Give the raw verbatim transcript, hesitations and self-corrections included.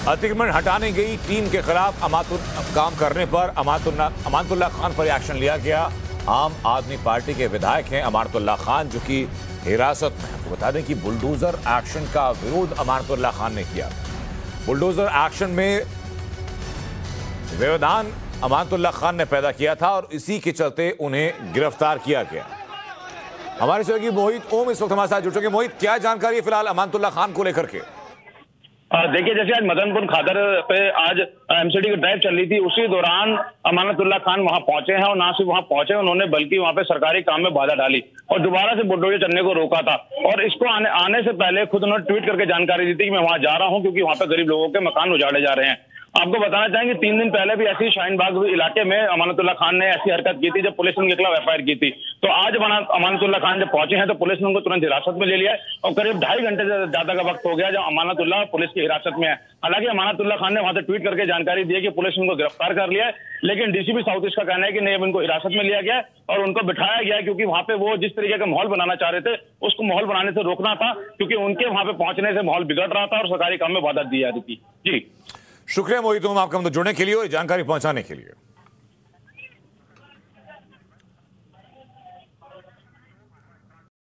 अतिक्रमण हटाने गई टीम के खिलाफ अमातुल काम करने पर अमातुल्ला अमानतुल्लाह खान पर एक्शन लिया गया। आम आदमी पार्टी के विधायक हैं अमानतुल्लाह खान, जो कि हिरासत में है। तो बता दें कि बुलडोजर एक्शन का विरोध अमानतुल्लाह खान ने किया। बुलडोजर एक्शन में व्यवधान अमानतुल्लाह खान ने पैदा किया था और इसी के चलते उन्हें गिरफ्तार किया गया। हमारे सहयोगी मोहित ओम इस वक्त हमारे साथ जुड़ चुके। मोहित, क्या जानकारी है फिलहाल अमानतुल्लाह खान को लेकर के? देखिए, जैसे आज मदनपुर खादर पे आज एमसीडी की ड्राइव चल रही थी, उसी दौरान अमानतुल्लाह खान वहां पहुंचे हैं और ना सिर्फ वहां पहुंचे, उन्होंने बल्कि वहां पे सरकारी काम में बाधा डाली और दोबारा से बुलडोजर चलने को रोका था। और इसको आने आने से पहले खुद उन्होंने ट्वीट करके जानकारी दी थी कि मैं वहां जा रहा हूं क्योंकि वहां पे गरीब लोगों के मकान उजाड़े जा रहे हैं। आपको बताना चाहेंगे, तीन दिन पहले भी ऐसी शाहीन बाग इलाके में अमानतुल्लाह खान ने ऐसी हरकत की थी जब पुलिस ने उनके खिलाफ एफ आई आर की थी। तो आज अमानतुल्लाह खान जब पहुंचे हैं तो पुलिस ने उनको तुरंत हिरासत में ले लिया है और करीब ढाई घंटे से ज्यादा का वक्त हो गया जब अमानतुल्लाह पुलिस की हिरासत में है। हालांकि अमानतुल्लाह खान ने वहां से ट्वीट करके जानकारी दी है कि पुलिस ने उनको गिरफ्तार कर लिया है, लेकिन डीसीपी साउथ ईस्ट का कहना है कि नहीं, अब इनको हिरासत में लिया गया है और उनको बिठाया गया है क्योंकि वहां पे वो जिस तरीके का माहौल बनाना चाह रहे थे उसको माहौल बनाने से रोकना था, क्योंकि उनके वहां पे पहुंचने से माहौल बिगड़ रहा था और सरकारी काम में बाधा दी जा रही थी। जी शुक्रिया मोहित ओम आपका जुड़ने के लिए और जानकारी पहुंचाने के लिए।